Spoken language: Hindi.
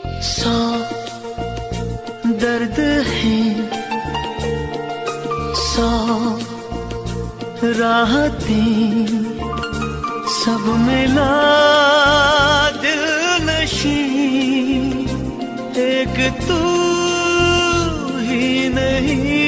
सौ दर्द है, सौ राहतें, सब मिला दिल नशी, एक तू ही नहीं।